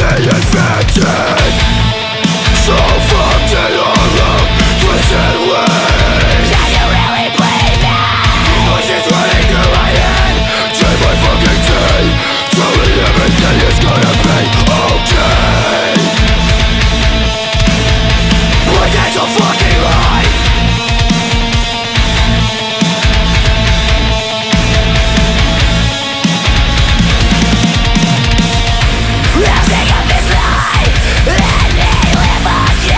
infected, so fucked in all of twisted ways. Can you really believe that? Voices running through my head, drain my fucking teeth, telling everything is gonna be okay. Potential fucking lie. I'm sick of this life, let me live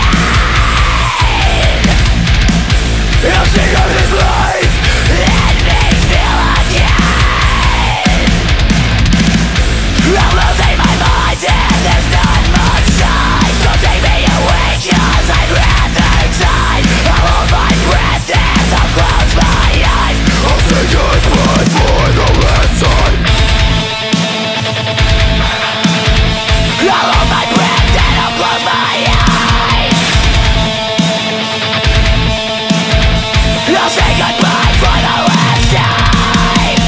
again. I'm sick of this life. Let me feel again. I'm losing my mind and there's not much time, so take me away 'cause I'd rather die. I'll hold my breath and I'll close my eyes. I'll say goodbye for the last time. I'll hold my breath and I'll close my eyes. I'll say goodbye for the last time.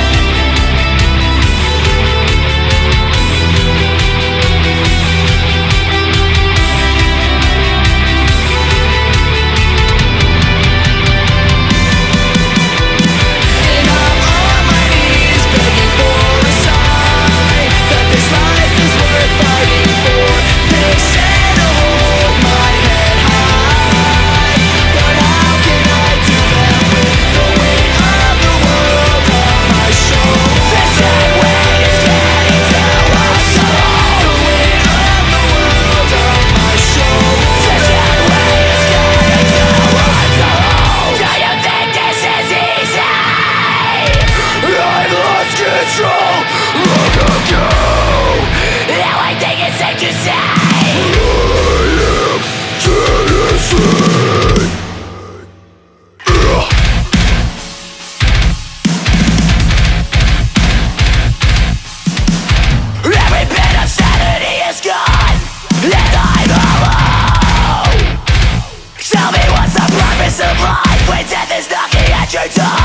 And I'm on my knees begging for a sign that this life is worth fighting for. They say to hold my head high, but how can I do that with the weight of the world on my shoulders? This dead weight is getting to us all. The weight of the world on my shoulders. This dead weight is getting to us all. Do you think this is easy? I lost control long ago. Now I think it's safe to say I am Tennessee. every bit of sanity is gone, and I'm alone. Tell me what's the purpose of life when death is knocking at your door?